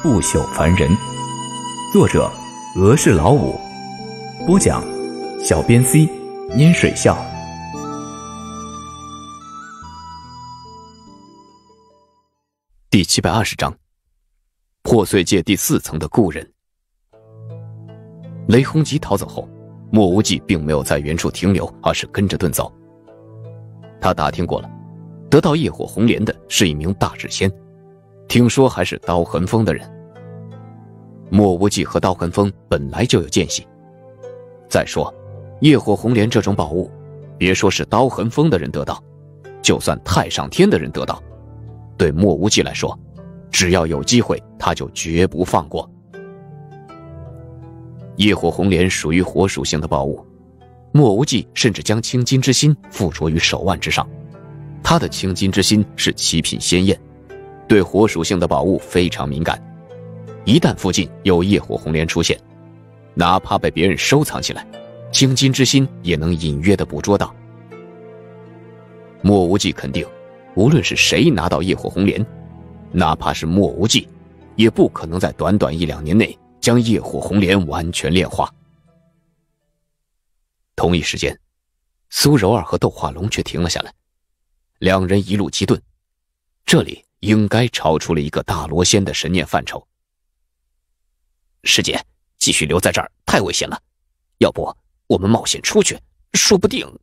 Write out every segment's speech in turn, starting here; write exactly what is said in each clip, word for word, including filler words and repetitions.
不朽凡人。作者俄氏老五，播讲小编 C 拈水笑。 第七百二十章，破碎界第四层的故人。雷洪吉逃走后，莫无忌并没有在原处停留，而是跟着遁走。他打听过了，得到业火红莲的是一名大智仙，听说还是刀痕峰的人。莫无忌和刀痕峰本来就有间隙，再说业火红莲这种宝物，别说是刀痕峰的人得到，就算太上天的人得到，对莫无忌来说，只要有机会他就绝不放过。业火红莲属于火属性的宝物，莫无忌甚至将青金之心附着于手腕之上。他的青金之心是七品仙焰，对火属性的宝物非常敏感，一旦附近有业火红莲出现，哪怕被别人收藏起来，青金之心也能隐约地捕捉到。莫无忌肯定，无论是谁拿到业火红莲，哪怕是莫无忌，也不可能在短短一两年内将业火红莲完全炼化。同一时间，苏柔儿和窦化龙却停了下来，两人一路急遁，这里应该超出了一个大罗仙的神念范畴。师姐，继续留在这儿太危险了，要不我们冒险出去，说不定……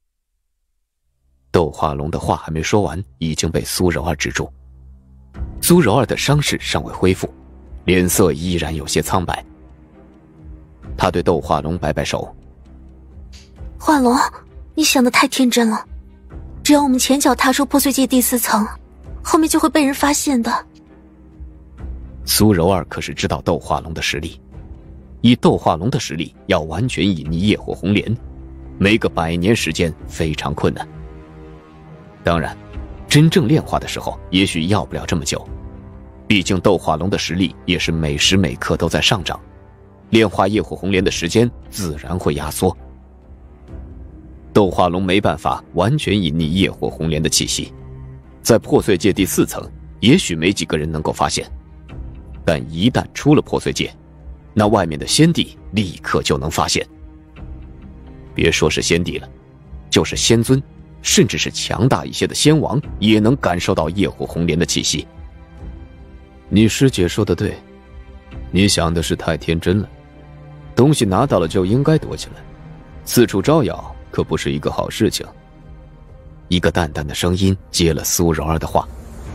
窦化龙的话还没说完，已经被苏柔儿止住。苏柔儿的伤势尚未恢复，脸色依然有些苍白。他对窦化龙摆摆手： 化龙，你想得太天真了，只要我们前脚踏出破碎界第四层，后面就会被人发现的。 苏柔儿可是知道窦化龙的实力，以窦化龙的实力，要完全隐匿业火红莲，没个百年时间非常困难。当然，真正炼化的时候，也许要不了这么久，毕竟窦化龙的实力也是每时每刻都在上涨，炼化业火红莲的时间自然会压缩。窦化龙没办法完全隐匿业火红莲的气息，在破碎界第四层，也许没几个人能够发现，但一旦出了破碎界，那外面的仙帝立刻就能发现。别说是仙帝了，就是仙尊，甚至是强大一些的仙王，也能感受到业火红莲的气息。你师姐说的对，你想的是太天真了，东西拿到了就应该躲起来，四处招摇可不是一个好事情。一个淡淡的声音接了苏柔儿的话。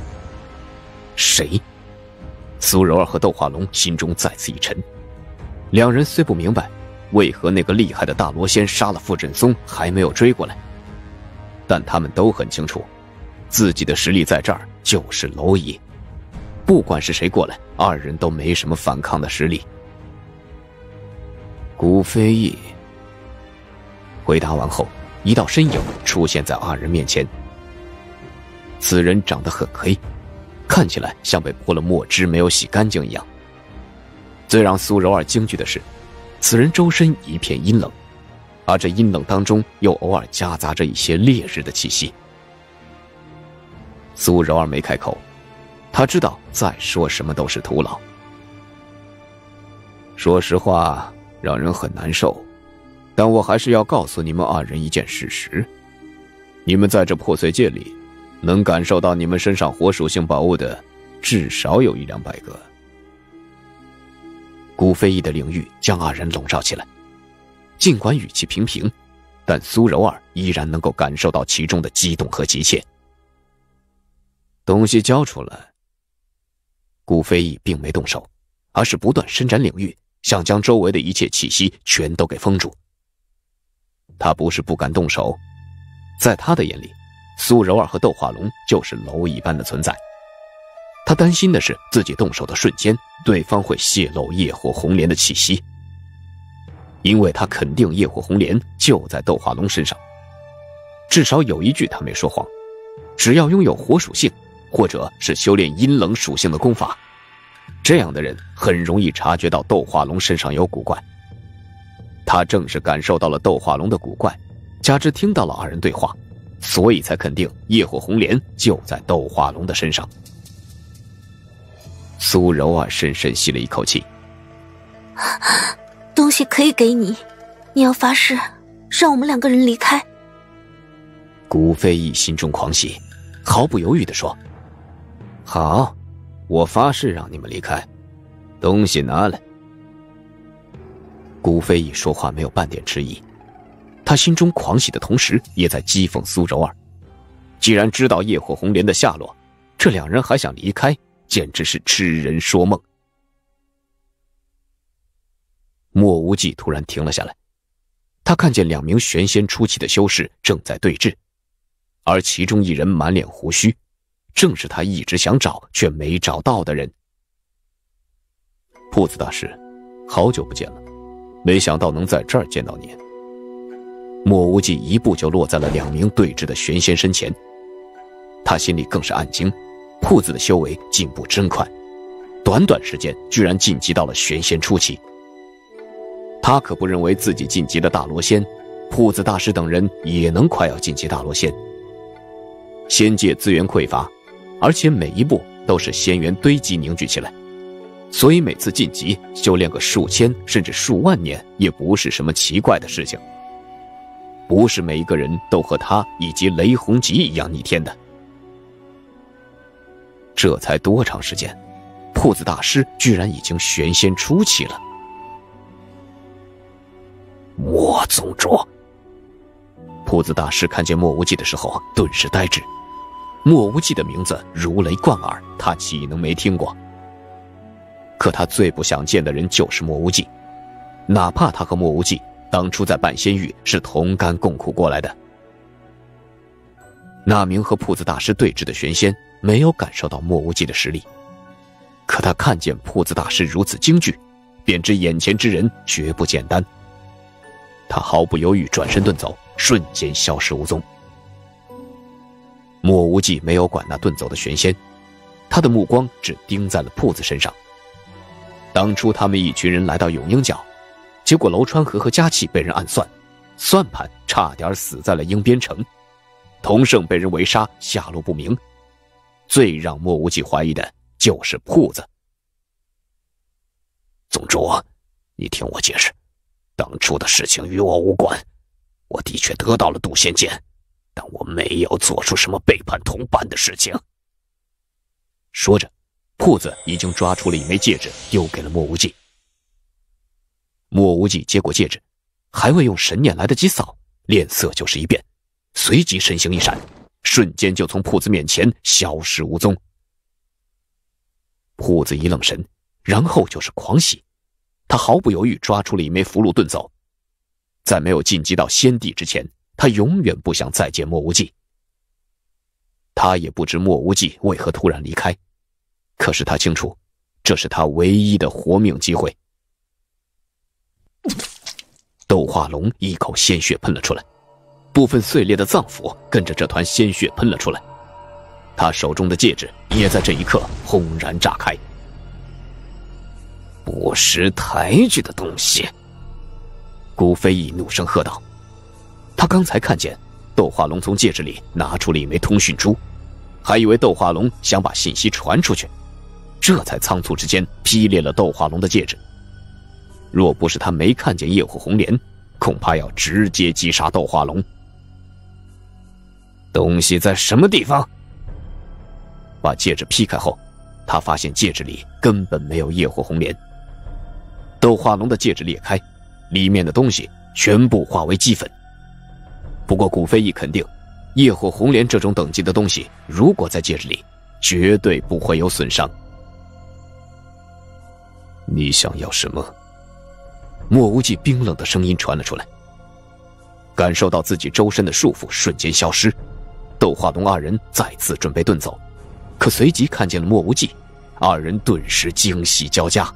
谁？苏柔儿和窦化龙心中再次一沉，两人虽不明白为何那个厉害的大罗仙杀了傅振松还没有追过来，但他们都很清楚，自己的实力在这儿就是蝼蚁，不管是谁过来，二人都没什么反抗的实力。古飞翼回答完后，一道身影出现在二人面前。此人长得很黑，看起来像被泼了墨汁没有洗干净一样。最让苏柔儿惊惧的是，此人周身一片阴冷，而这阴冷当中又偶尔夹杂着一些烈日的气息。苏柔儿没开口，他知道再说什么都是徒劳。说实话，让人很难受，但我还是要告诉你们二人一件事实，你们在这破碎界里，能感受到你们身上火属性宝物的，至少有一两百个。古飞翼的领域将二人笼罩起来，尽管语气平平，但苏柔儿依然能够感受到其中的激动和急切。东西交出来。古飞翼并没动手，而是不断伸展领域，想将周围的一切气息全都给封住。他不是不敢动手，在他的眼里，苏柔儿和窦化龙就是蝼蚁般的存在。他担心的是自己动手的瞬间，对方会泄露业火红莲的气息，因为他肯定业火红莲就在窦化龙身上。至少有一句他没说谎，只要拥有火属性，或者是修炼阴冷属性的功法，这样的人很容易察觉到窦化龙身上有古怪。他正是感受到了窦化龙的古怪，加之听到了二人对话，所以才肯定业火红莲就在窦化龙的身上。 苏柔儿深深吸了一口气。 东西可以给你，你要发誓让我们两个人离开。 古飞翼心中狂喜，毫不犹豫地说：好，我发誓让你们离开，东西拿来。古飞翼说话没有半点迟疑，他心中狂喜的同时也在讥讽苏柔儿，既然知道夜火红莲的下落，这两人还想离开，简直是痴人说梦。莫无忌突然停了下来，他看见两名玄仙初期的修士正在对峙，而其中一人满脸胡须，正是他一直想找却没找到的人。铺子大师，好久不见了，没想到能在这儿见到你。莫无忌一步就落在了两名对峙的玄仙身前，他心里更是暗惊，铺子的修为进步真快，短短时间居然晋级到了玄仙初期。他可不认为自己晋级了大罗仙，铺子大师等人也能快要晋级大罗仙。仙界资源匮乏，而且每一步都是仙源堆积凝聚起来，所以每次晋级修炼个数千甚至数万年也不是什么奇怪的事情。不是每一个人都和他以及雷洪吉一样逆天的。这才多长时间，铺子大师居然已经玄仙初期了。莫宗主，铺子大师看见莫无忌的时候顿时呆滞。莫无忌的名字如雷贯耳，他岂能没听过？可他最不想见的人就是莫无忌，哪怕他和莫无忌当初在半仙域是同甘共苦过来的。那名和铺子大师对峙的玄仙没有感受到莫无忌的实力，可他看见铺子大师如此惊惧，便知眼前之人绝不简单。他毫不犹豫转身遁走，瞬间消失无踪。莫无忌没有管那遁走的玄仙，他的目光只盯在了铺子身上。当初他们一群人来到永鹰角，结果楼川河和佳琪被人暗算，算盘差点死在了鹰边城，童胜被人围杀，下落不明。最让莫无忌怀疑的就是铺子。宗主，你听我解释，当初的事情与我无关，我的确得到了渡仙剑，但我没有做出什么背叛同伴的事情。说着，铺子已经抓出了一枚戒指，丢给了莫无忌。莫无忌接过戒指，还未用神念来得及扫，脸色就是一变，随即身形一闪，瞬间就从铺子面前消失无踪。铺子一愣神，然后就是狂喜，他毫不犹豫抓出了一枚符箓遁走。在没有晋级到仙帝之前，他永远不想再见莫无忌。他也不知莫无忌为何突然离开，可是他清楚，这是他唯一的活命机会。斗化龙一口鲜血喷了出来，部分碎裂的脏腑跟着这团鲜血喷了出来，他手中的戒指也在这一刻轰然炸开。不识抬举的东西！孤飞翼怒声喝道。他刚才看见斗化龙从戒指里拿出了一枚通讯珠，还以为斗化龙想把信息传出去，这才仓促之间劈裂了斗化龙的戒指。若不是他没看见夜火红莲，恐怕要直接击杀斗化龙。东西在什么地方？把戒指劈开后，他发现戒指里根本没有夜火红莲。斗化龙的戒指裂开，里面的东西全部化为齑粉。不过古飞翼肯定，夜火红莲这种等级的东西，如果在戒指里，绝对不会有损伤。你想要什么？莫无忌冰冷的声音传了出来。感受到自己周身的束缚瞬间消失，斗化龙二人再次准备遁走，可随即看见了莫无忌，二人顿时惊喜交加。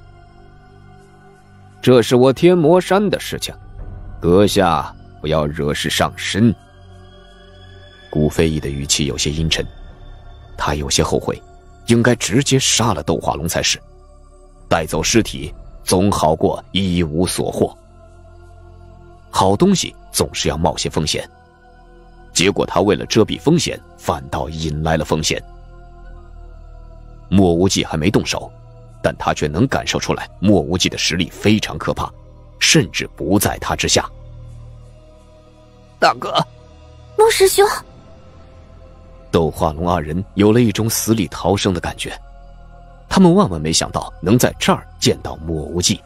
这是我天魔山的事情，阁下不要惹事上身。古飞翼的语气有些阴沉，他有些后悔，应该直接杀了斗化龙才是，带走尸体总好过一无所获。好东西总是要冒些风险，结果他为了遮蔽风险，反倒引来了风险。 莫无忌还没动手，但他却能感受出来莫无忌的实力非常可怕，甚至不在他之下。 大哥， 莫师兄。 斗化龙二人有了一种死里逃生的感觉，他们万万没想到能在这儿见到莫无忌。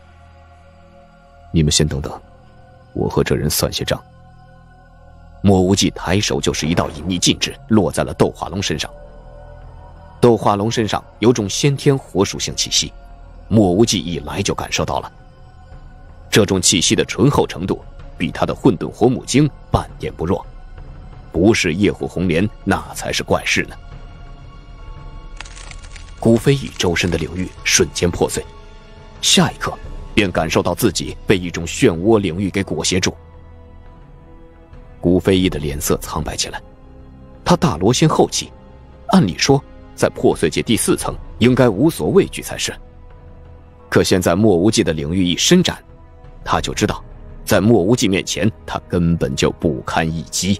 你们先等等，我和这人算些账。莫无忌抬手就是一道隐匿禁制，落在了斗化龙身上。斗化龙身上有种先天火属性气息，莫无忌一来就感受到了。这种气息的醇厚程度比他的混沌火母精半点不弱，不是夜火红莲那才是怪事呢。古飞翼周身的领域瞬间破碎，下一刻便感受到自己被一种漩涡领域给裹挟住。古飞翼的脸色苍白起来，他大罗仙后期，按理说在破碎界第四层应该无所畏惧才是，可现在莫无忌的领域一伸展，他就知道在莫无忌面前他根本就不堪一击。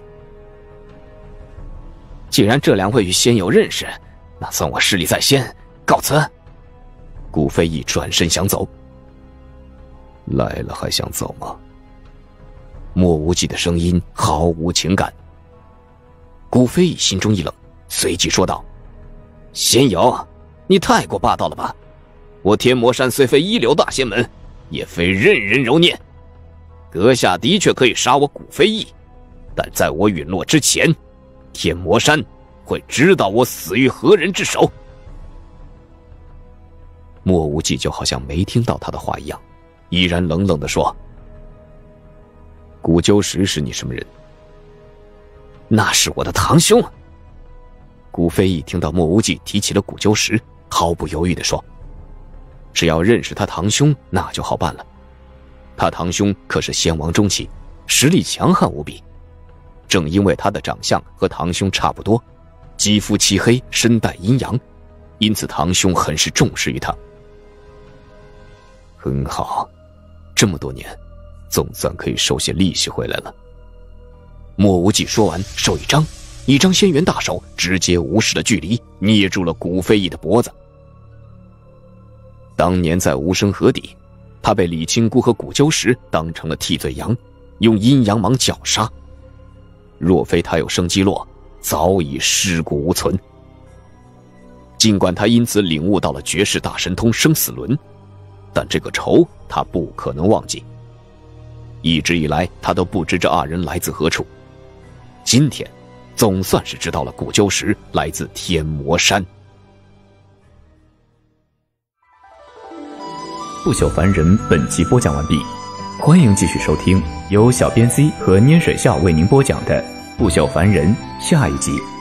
既然这两位与仙友认识，那算我势力在先，告辞。 古飞翼转身想走。来了还想走吗？莫无忌的声音毫无情感。古飞翼心中一冷，随即说道： 仙友，你太过霸道了吧，我天魔山虽非一流大仙门，也非任人揉捏，阁下的确可以杀我古飞翼，但在我陨落之前，天魔山会知道我死于何人之手。 莫无忌就好像没听到他的话一样，依然冷冷地说：古鸠石是你什么人？ 那是我的堂兄。 古飞翼听到莫无忌提起了古鸠石，毫不犹豫地说：只要认识他堂兄，那就好办了。他堂兄可是仙王中期，实力强悍无比，正因为他的长相和堂兄差不多，肌肤漆黑，身带阴阳，因此堂兄很是重视于他。很好，这么多年总算可以收些利息回来了。莫无忌说完，手一张，一张仙元大手直接无视的距离捏住了古飞翼的脖子。当年在无声河底，他被李清姑和古鸠石当成了替罪羊，用阴阳芒绞杀。若非他有生机落，早已尸骨无存。尽管他因此领悟到了绝世大神通生死轮，但这个仇他不可能忘记。一直以来他都不知这二人来自何处，今天总算是知道了古鸠石来自天魔山。 不朽凡人本集播讲完毕，欢迎继续收听由小编 C 和捏水笑为您播讲的不朽凡人下一集。